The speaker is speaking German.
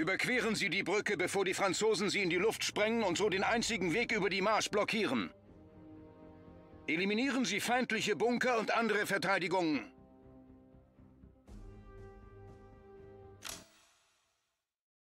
Überqueren Sie die Brücke, bevor die Franzosen sie in die Luft sprengen und so den einzigen Weg über die Marsch blockieren. Eliminieren Sie feindliche Bunker und andere Verteidigungen.